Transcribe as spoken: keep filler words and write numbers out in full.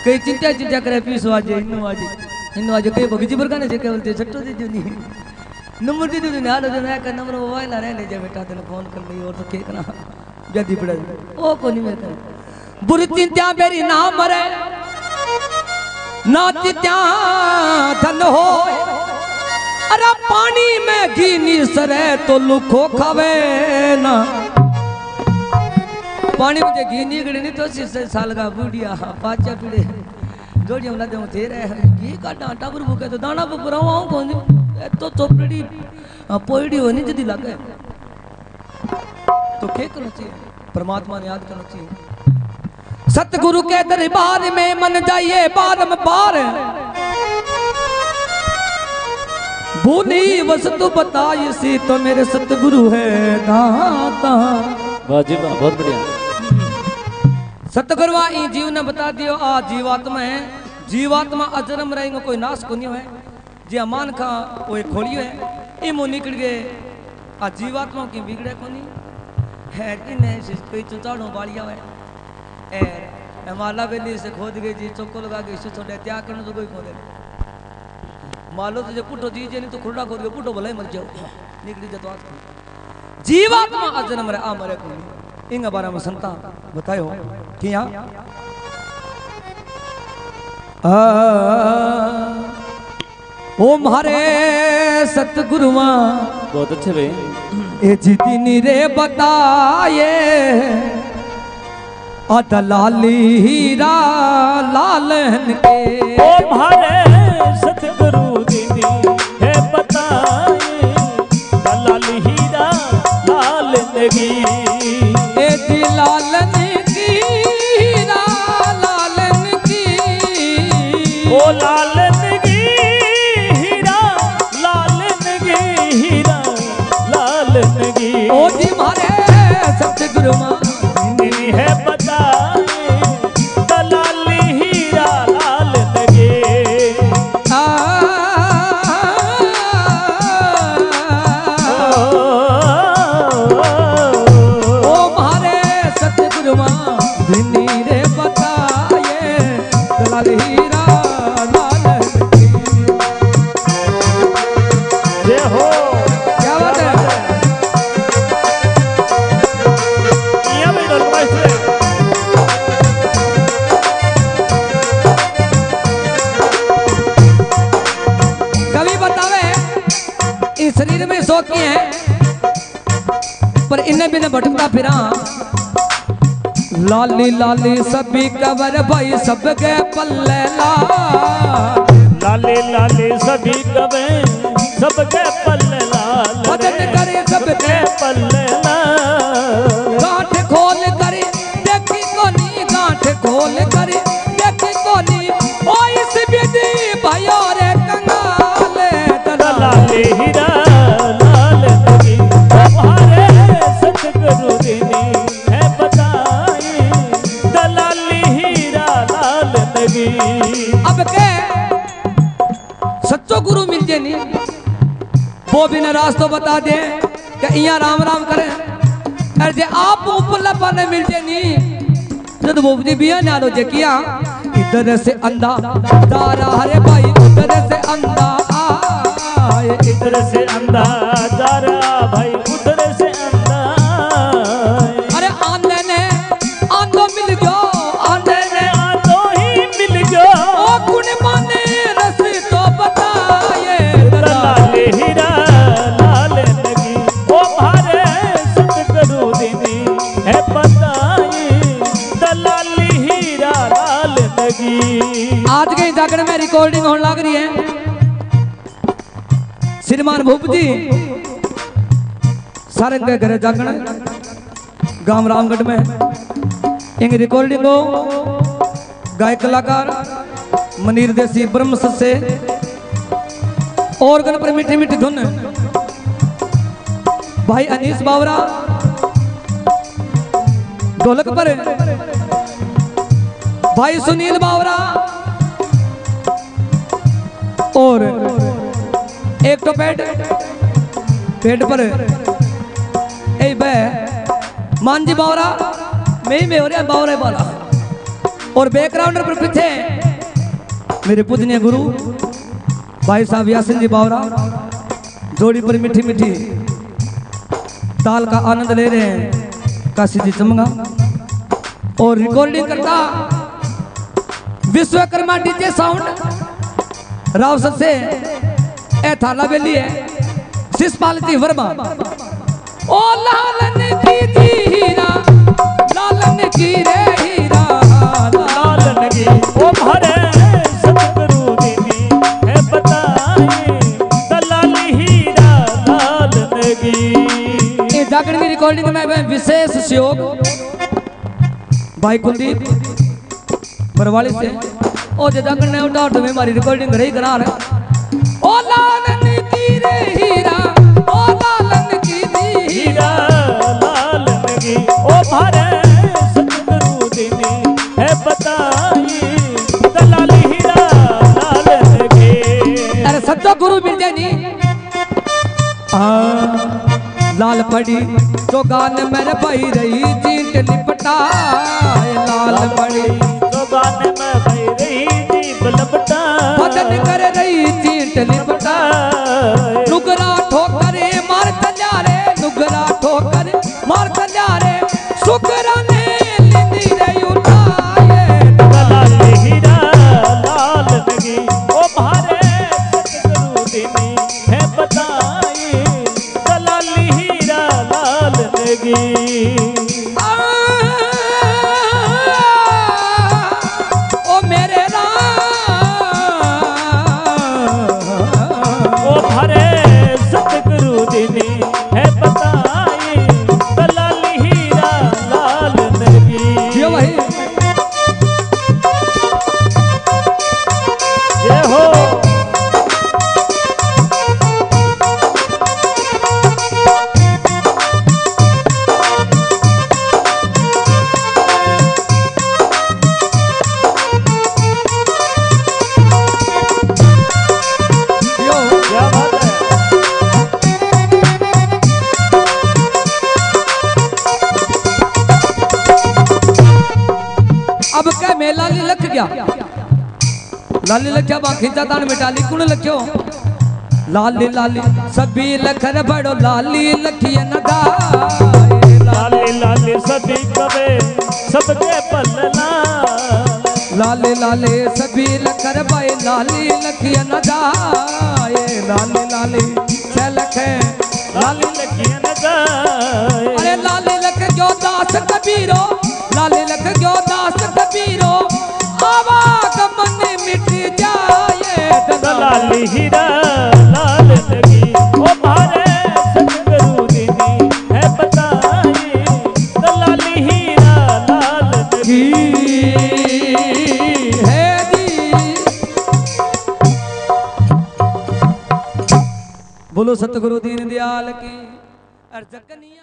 कई चिंता चिंता करे पीसो आज इन्नु आज इन्नु आज कई भगजी बरका ने जे के बोलते छट्टो दे जो नहीं नंबर दे दो हाल जो मैं का नंबर मोबाइल आ रहे ले जा बेटा तेरे फोन कर ली और तो के करा जल्दी पड़ा ओ कोनी में कर बुरी चिंता मेरी ना मरे ना चिंता धन हो अरे पानी में घी निसरे तो लुखो खावे ना पानी में घी निकले नहीं तो अस्सी साल का बूढ़िया पाचा पीड़े जोड़िया ना दे थे रहे घी का डांटा पर भूखे तो दाना पर पुराऊं आऊं कौन तो चोपड़ी पोईडी होनी जदी लगे तो क्या करना चाहिए परमात्मा ने याद करना चाहिए सतगुरु के दरबार में मन जाइए बारंबार भूली वस्तु बताई सी तो मेरे सतगुरु है दाता वाजिब बहुत बढ़िया सतगुरु ई जीव ने बता दियो आ जीवात्मा है जीवात्मा अजरम रहेंगे कोई नाश को नहीं है जी अमान का वो एक खोलियो है इमो निकल गए आ जीवात्मा की बिगड़े को नहीं है कि नहीं कोई चुचाड़ों बालिया है ए माला बेली से खोद गई जी चौको लगा के इसे छोड़े त्याग करने तो कोई खोदे मालो तो जो पुटो दीजिए नहीं तो खुर्डा खोद के पुटो भले मर जाओ निकली जतो जीवात्मा अजन्म रे आ मरे को इंग बारे में संता बतायो किया आ ओ मारे सतगुरुआ बहुत अच्छे भाई ए जितनी रे बताए अदलाली हीरा लालन के ओ मारे सतगुरु दीदी है बताए दलाली हीरा लालन की ए जी लालन की हीरा लालन की ओ लालन ओ जी मारे सतगुरु मानी है बताए दलाली हीरा लाल लगे आ ओ मारे सतगुरु मानी रे बताए दलाली हीरा लाल लगे जय हो शरीर में शौकी है पर इन्हें भी न भटकता फिरा लाली लाली सभी कबर भाई सबके पल्ले ला लाली लाली सभी कबे सबके पल्ले लाल भजन करे सबके पल्ले लाल गांठ खोल करे देखी कोनी गांठ खोल करे देखी कोनी ओ इस विधि भाइयों रे कंगाले दलाली हीरा लाल लगी तुम्हारे सतगुरु दीनी है बताई दलाली हीरा लाल लगी अब के सच्चो गुरु मिल जे नहीं वो भी न रास्तो बता दे कि यहाँ राम राम करें अरे जे आप ऊपर लपाने मिल जे नहीं जब वो भी बिया ना लो जे किया इधर से अंधा दारा हरे भाई उधर से अंधा आए इधर से अंधा दारा भाई उधर से अंधा अरे आंधे ने आंधो मिल गयो आंधे ने आंधो ही मिल गयो ओ कुण माने रस तो बताए दलाली हीरा लाल लगी ओ मारे सतगुरु दीदी है बताई दलाली हीरा लाल लगी आज के जागरण में रिकॉर्डिंग होने लग रही है श्रीमान भूप जी सारंग के घर जागरण गांव रामगढ़ में इंग रिकॉर्डिंग हो गायक कलाकार मनीर देसी ब्रह्म से और गण पर मीठी मीठी धुन भाई अनीस बावरा ढोलक पर भाई सुनील बावरा और एक तो पेट पेट पर ए बे मानजी बावरा मैं में हो रहा बावरा वाला और बैकग्राउंड पर पीछे मेरे पूजनीय गुरु भाई साहब यासिन जी बावरा जोड़ी पर मीठी मीठी ताल का आनंद ले रहे हैं काशी जी चमगा। और रिकॉर्डिंग करता विश्वकर्मा डीजे साउंड रावसत से ए थाला बेली है शिषपाल जी वर्मा। ओ लालन की जी हीरा लालन की रे हीरा लालन की ओ भरे सतगुरु दीदी है बताए दलाल हीरा लालन की। ये जागरण की रिकॉर्डिंग में विशेष सहयोग भाई कुलदीप परवाली से ओ जागरण ने उठा उठा में हमारी रिकॉर्डिंग रही करा रहे। ओ लालन की रे हीरा ओ लालन की दी हीरा लालन की ओ भरे सतगुरु दीदी है बताई दलाल हीरा लालन की। अरे सच्चा गुरु मिल जाए नी लाल पड़ी तो गान मेरे भाई रही चींट लिपटाए लाल पड़ी तो गान में भाई रही दीप लपटा भजन कर रही चींट लिपटाए नुगरा ठोकर मार चल्या रे नुगरा ठोकर मार चल्या रे सुकरा ने लिंदी रे उठाए दलाल हीरा लालन की ओ भारे सतगुरु दीदी है बताई दलाल हीरा लालन की। ओ मेरे ओ भरे सतगुरु दीदी है बताई दलाल हीरा लालन की। जियो भाई जय हो जियो क्या बात है। अब क्या मैं लाली लख गया लाली लख्या बा खींचा तान मिटाली कुण लख्यो लाली लाली सभी लखर बड़ो लाली लखिया न गाए लाले लाले सभी कवे सबके पलना लाले लाले सभी लखर भाई लाली लखिया न जाए लाले लाले छह लख लाली लखिया न जाए। अरे लाले लख क्यों दास कबीरो लाले लख क्यों दास कबीरो आवा गमन मिट जाए दलाल हीरा लालन की ओ भारे सतगुरु दीदी है बताई दलाल हीरा लालन की। है जी बोलो सतगुरु दीन दयाल की। और जगनिया